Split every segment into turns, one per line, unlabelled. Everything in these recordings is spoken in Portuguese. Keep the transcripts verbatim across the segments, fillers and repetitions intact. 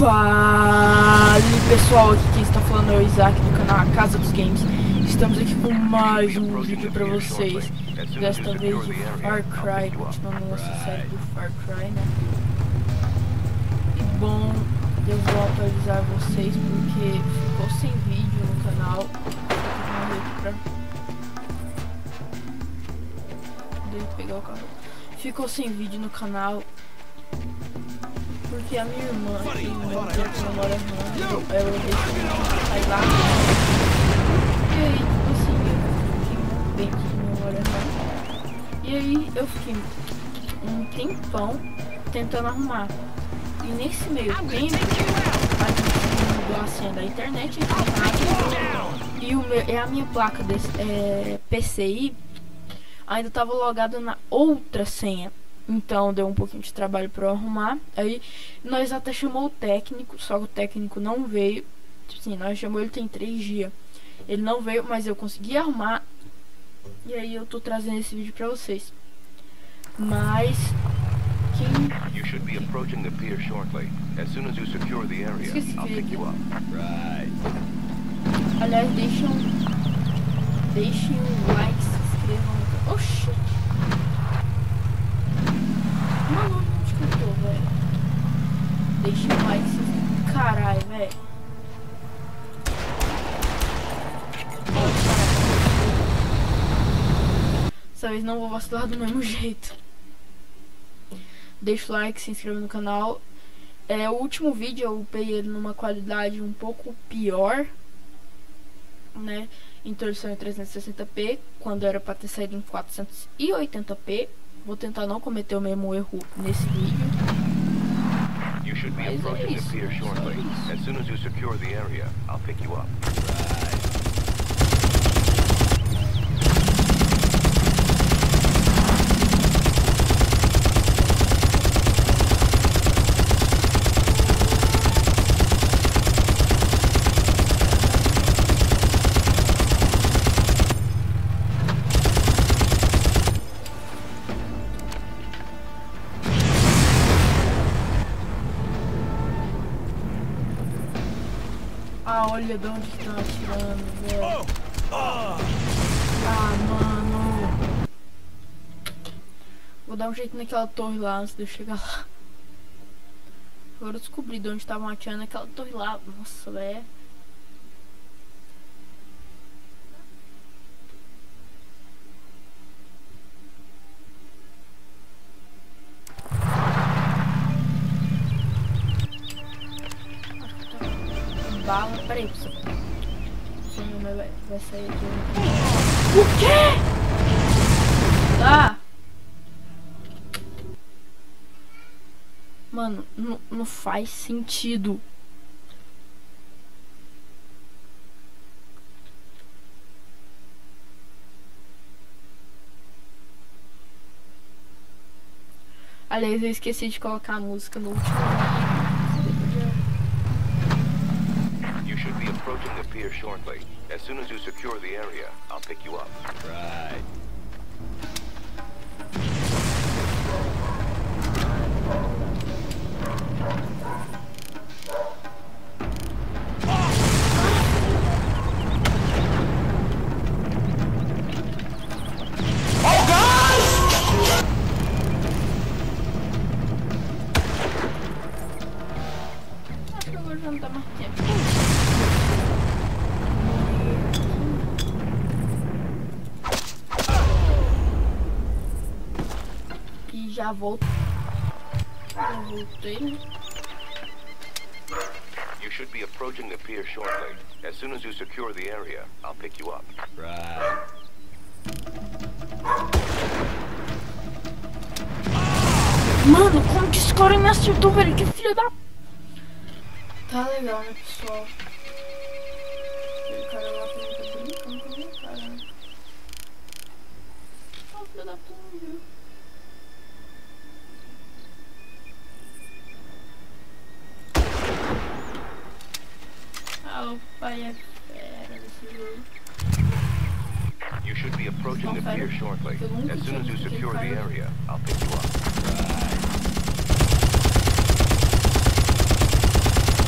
Fala pessoal, aqui quem está falando é o Isaac do canal A Casa dos Games. Estamos aqui com mais um vídeo pra vocês, desta vez de Far Cry, continuando nossa série do Far Cry, né? E bom, eu vou atualizar vocês porque ficou sem vídeo no canal. Pra... Deixa eu pegar o carro. Ficou sem vídeo no canal porque a minha irmã tem um memória RAM, ela deixou sair lá. E aí, tipo assim, eu fiquei muito bem de memória RAM. E aí eu fiquei um tempão tentando arrumar. E nesse meio tempo, a gente mudou a senha da internet e o meu, é a minha placa desse, é, P C I ainda estava logada na outra senha. Então deu um pouquinho de trabalho para eu arrumar. Aí nós até chamou o técnico, só que o técnico não veio. Assim, nós chamamos ele tem três dias. Ele não veio, mas eu consegui arrumar. E aí eu tô trazendo esse vídeo para vocês. Mas quem
You should be approaching the pier shortly. As soon as you secure the area, I'll pick you up. Right.
Aliás, deixem um deixem um like, se inscrevam. Oxi. Mano, onde que eu tô, velho? Deixa um like, se... Caralho, velho. Dessa vez não vou vacilar do mesmo jeito. Deixa o like, se inscreva no canal. É, o último vídeo eu upei ele numa qualidade um pouco pior, né? Então ele saiu em trezentos e sessenta p, quando era pra ter saído em quatrocentos e oitenta p. Vou tentar não cometer o mesmo erro nesse vídeo.
You should be approaching the pier shortly. As soon as you secure the area, I'll pick you up.
Ah, olha de onde estão atirando, velho. Ah, mano. Vou dar um jeito naquela torre lá antes de eu chegar lá. Agora eu descobri de onde estavam atirando aquela torre lá. Nossa, velho. Bala, peraí, pessoal. O meu vai, vai sair aqui. O quê? Ah! Mano, não faz sentido. Aliás, eu esqueci de colocar a música no último vídeo.
You should be approaching the pier shortly. As soon as you secure the area, I'll pick you up. Right.
Não tá mais tempo. E já volto. Já voltei, né?
You should be approaching the pier shortly. As soon as you secure the area, I'll pick you up. Right.
Mano, como que esse cara me acertou, velho? Que filho da... Tá legal, né, pessoal? Aquele cara lá também tá brincando com a minha cara, né? Ó, filho da puta, viu? Ah, o pai é fera desse jogo.
You should be approaching the pier shortly. As soon as you secure the area, I'll pick you up. Right.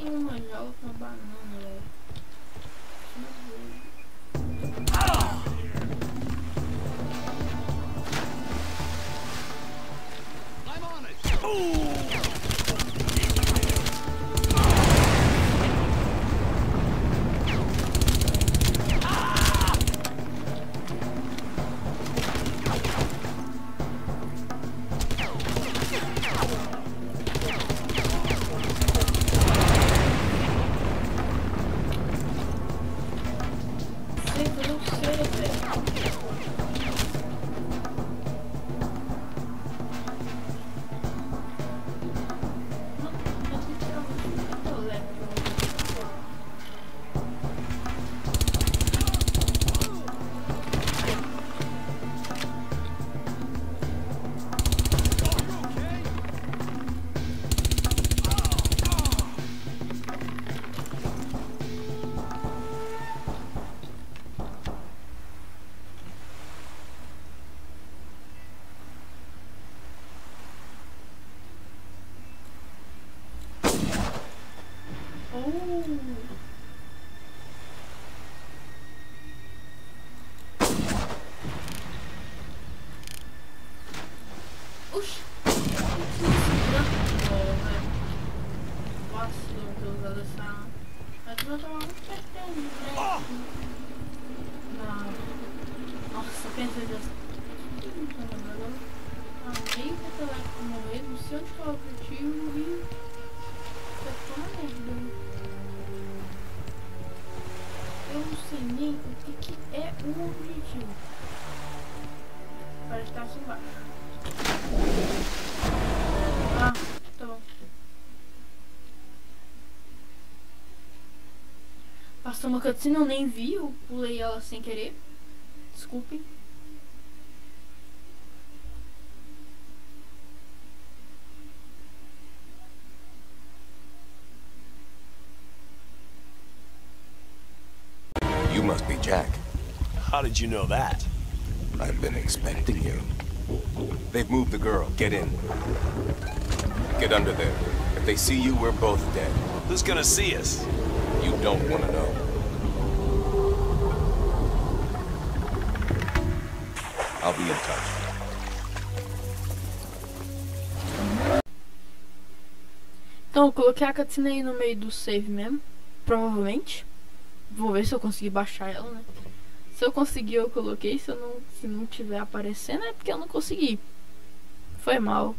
tem uma jaula com uma banana, velho.
I'm on it. Ooh.
Oxi! Vacilo ter usado essa. Mas eu tava muito perdendo, né? Não. Nossa, pensei já. Amei o telefone mesmo, não sei onde que é o objetivo e. Foi uma merda. Eu não sei nem o que, que é o objetivo. Parece que tá assim embaixo. Ah, tá bom. Passou uma cutscene, eu nem vi, eu pulei ela sem querer. Desculpem.
You must be Jack.
How did you know that?
I've been expecting you. They've moved the girl. Get in. Get under there. If they see you, we're both dead.
Who's gonna see us?
You don't want to know. I'll be in touch.
Então, eu coloquei a cutscene aí no meio do save mesmo. Provavelmente. Vou ver se eu conseguir baixar ela, né? Se eu conseguir, eu coloquei. Se eu não, se não tiver aparecendo, é porque eu não consegui. Foi mal.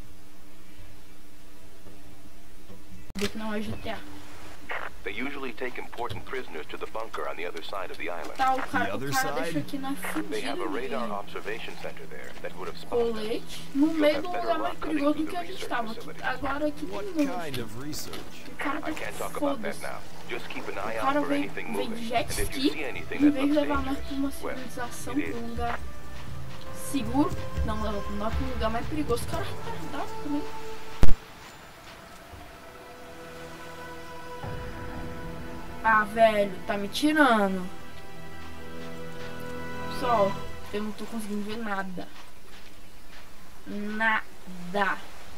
Vê que não é G T A.
They usually take important prisoners to the bunker on the other side of the island.
Tá, o cara,
The
o
other
cara
side?
deixa aqui na
They have a
fudida
radar
de
observation center there that would have spotted us.
colete no meio do lugar mais perigoso do que a gente tava. Agora aqui tem
What
muito.
kind of research?
O cara
I
tá
can't talk about that
foda-se.
now. Just keep an
O
eye out
cara
for
vem,
anything
vem de
moving.
jet
And if you
ski,
see anything
em
that
vez de
looks
levar nós pra uma
dangerous, well,
civilização,
it
pra um
is.
lugar seguro, não, leva pra nós pra um lugar mais perigoso. O cara é retardado também. Ah, velho, tá me tirando. Pessoal, eu não tô conseguindo ver nada. Nada.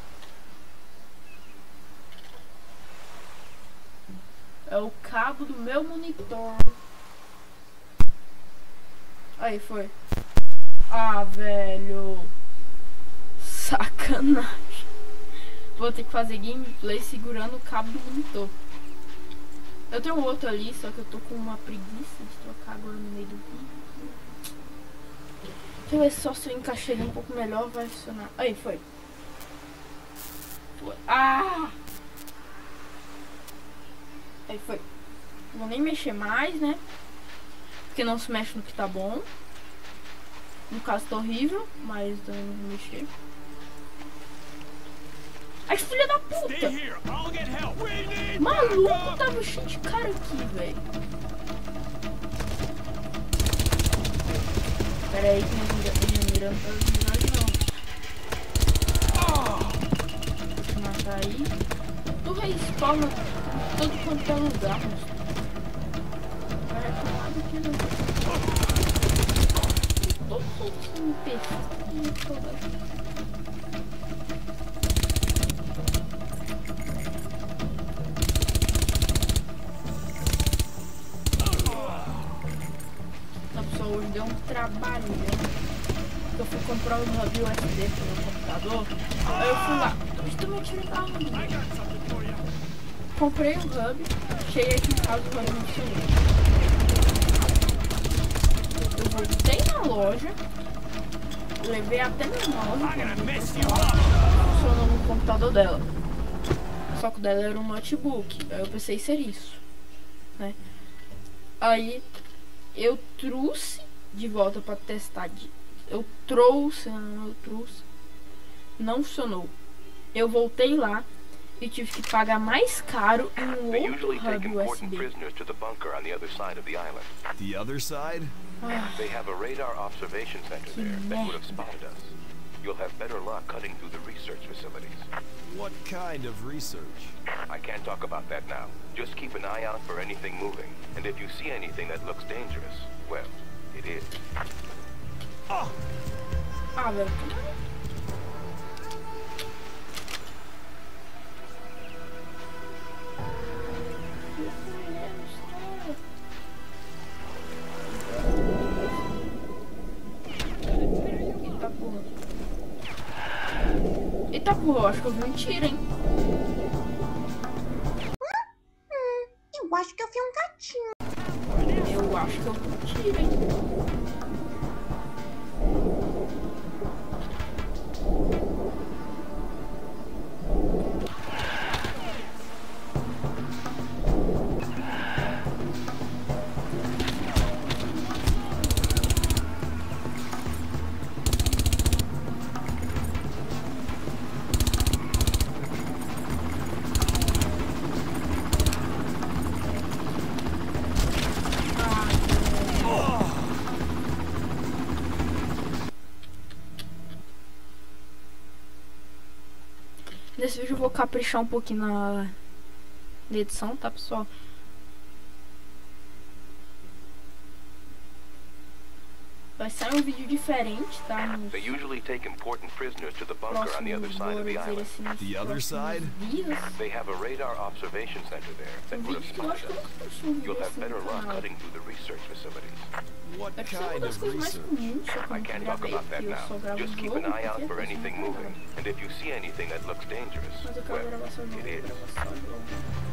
É o cabo do meu monitor. Aí, foi. Ah, velho. Sacanagem. Vou ter que fazer gameplay segurando o cabo do monitor. Eu tenho outro ali, só que eu tô com uma preguiça de trocar agora no meio do vídeo. Deixa eu ver só se eu encaixei ele um pouco melhor, vai funcionar. Aí, foi. Foi. Ah! Aí, foi. Não vou nem mexer mais, né? Porque não se mexe no que tá bom. No caso, tá horrível, mas eu não vou mexer. Ai, filha da puta! Maluco, tava cheio de cara aqui, velho. Pera aí que minha mira não tá vindo não. Deixa eu matar aí. Tu respawna todo quanto é lugar, moço. Vai reclamar aqui, não. Tô soltando um peixe. trabalhando. Eu fui comprar um hub U S B pro meu computador. Aí eu fui lá. Eu também tirei carro. Comprei um hub. Cheguei aqui em casa, o hub não funcionou. Eu voltei na loja. Levei até minha loja. Funcionou no computador dela. Só que o dela era um notebook. Aí eu pensei ser isso, né? Aí eu trouxe de volta para testar. Eu trouxe, não, eu trouxe. Não funcionou. Eu voltei lá e tive que pagar mais caro em um outro hub U S B.
The other side?
Ah,
They have a radar observation center
que
there that would have
merda.
spotted us. You'll have better luck cutting through the research facilities.
What kind of research?
I can't talk about that now. Just keep an eye out for anything moving. And if you see anything that looks dangerous, well, it is.
Oh!
Ah, velho. Eita porra. Eita porra, acho que eu vi um tiro, hein?
Eu acho que eu vi um gatinho.
Eu acho que eu vi um tiro, hein? Nesse vídeo eu vou caprichar um pouquinho na, na edição, tá, pessoal? Vai sair um vídeo diferente, tá? Nos
They usually take important prisoners to the bunker on the other
próximos,
side of the
bora dizer
island.
assim, nos
The other
próximos
side?
dias.
They have a radar observation center there that
Um
would have
vídeo que eu acho
spotted
que eu
us.
nunca postei um vídeo
You'll have
assim
better
no
luck
canal.
cutting through the research facilities.
What
Deve ser uma
kind
das
of
coisas mais
research?
comuns, só que eu
I
nunca
can't talk
gravei,
about that
porque eu só
now.
gravo
Just keep
jogo,
an eye out
qualquer
for
coisa,
anything
não
moving.
gravo.
And if you see anything that looks dangerous,
Mas eu quero
well,
gravar só jogo,
it is.
gravar só jogo.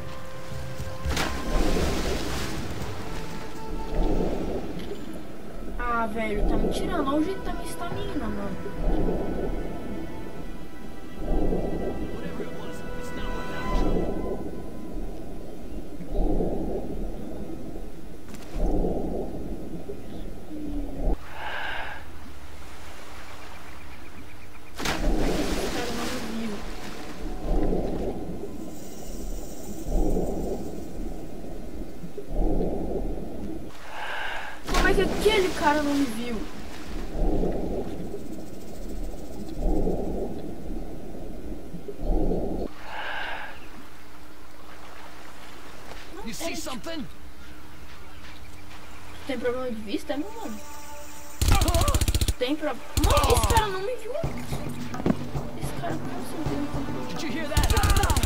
Ah, velho, tá me tirando. Olha o jeito da minha estamina, mano. Esse cara não me viu. Como é que aquele cara não me viu?
You see something?
Tem problema de vista, é, meu mano? Tem problema. Mano, esse cara não me viu. Esse cara com certeza não me viu.
Did you hear that?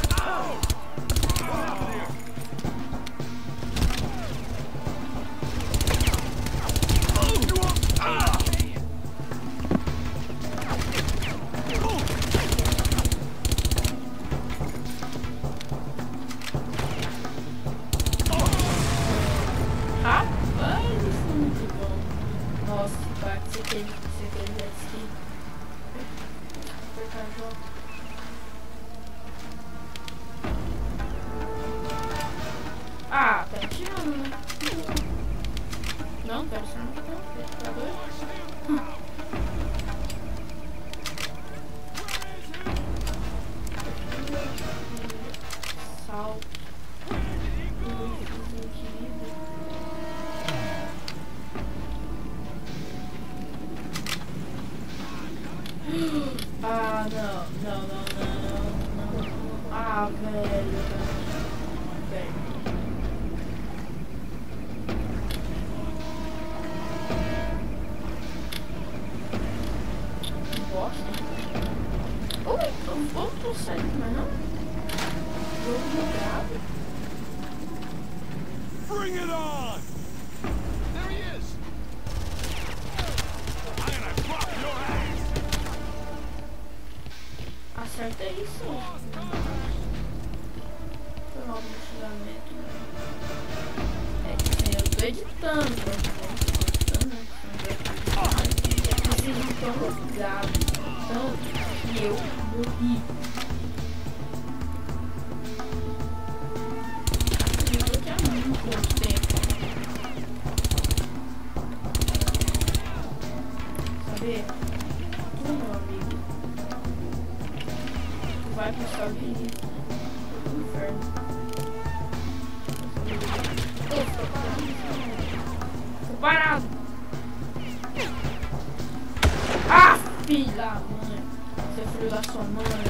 Rapaz, isso é muito bom. Nossa, cara, você quer você quer ver assim? Apertar jogo. Ah, tá tirando, né? Não, pera, você não tá doido? Salto. Ah, não, não, não, não, não. Ah, velho. Velho. Que bosta. Oi, eu vou pro sério, mas não. Jogo jogado.
Bring it on! There he is!
certo é isso. Foi mal no xingamento. É que assim, eu tô editando, né? Editando, né? Vocês não estão ligados. Tanto que eu morri. Eu tô aqui há muito tempo. Sabe? Tu, meu amigo. Tu vai buscar o perigo do inferno. Ô, tô parado. Tô parado. Ah, filha da mãe. Seu filho da sua mãe.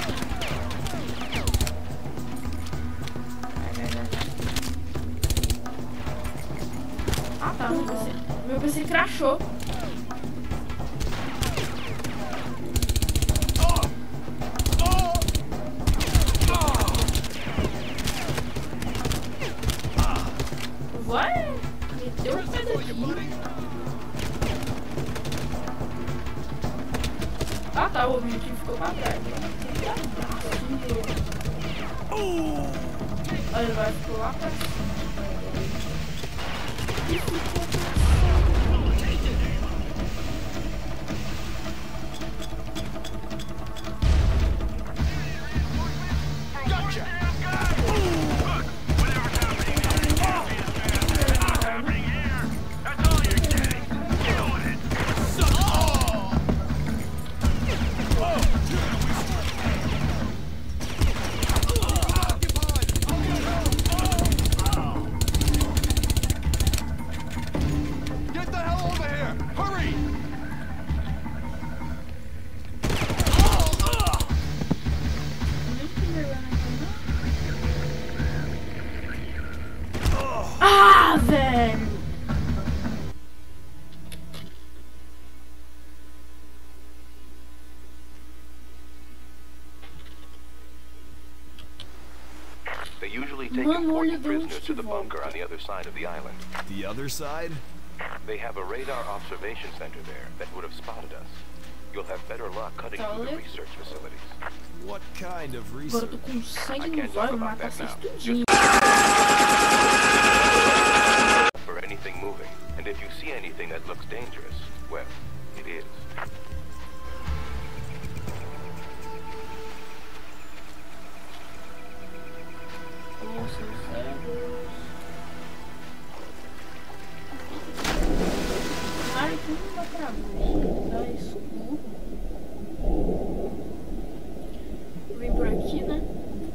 Ah, tá. Meu P C, meu P C crashou. Vai? Meteu o pé daqui. Ah, tá. O objetivo ficou pra trás. Olha, ele vai ficar lá pra cima. Ah, velho!
They usually take
Mano, olha
important
de onde
prisoners
que
to the
volta.
bunker on the other side of the island.
The other side?
They have a radar observation center there that would have spotted us. You'll have better luck cutting through the research facilities.
What kind of
Agora
research?
tu consegue
I
me
can't
vai
talk about
matar
that
vocês
now.
tudinho.
For anything moving, and if you see anything that looks dangerous, well, it is.
Nossa, cérebros. Ai, que não dá pra ver. Tá escuro. Vem por aqui, né?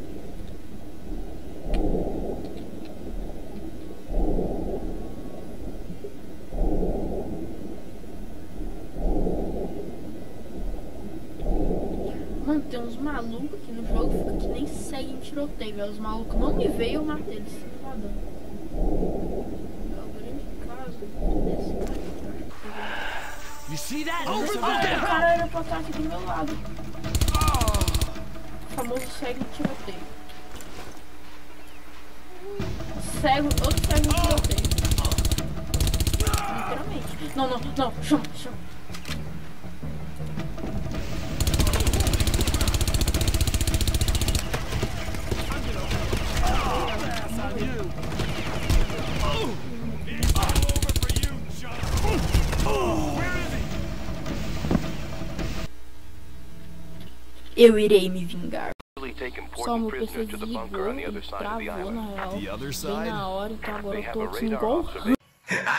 Mano, tem uns malucos aqui no jogo fica que nem segue em tiroteio, velho. Os malucos não me veem, eu matei eles. Tá dando. É o grande caso desse cara.
You see that?
Over
Over
there!
there!
O cara era pra estar aqui do meu lado. O famoso segue em tiroteio. Cego, outro cego em tiroteio. Literalmente. Não, não, não. Chama, chama. Eu irei me vingar. Só meu P C desligou e travou na real.
The other
Bem
side?
na hora, então agora
They
eu
have
tô
a
aqui
radar
igual.
observation.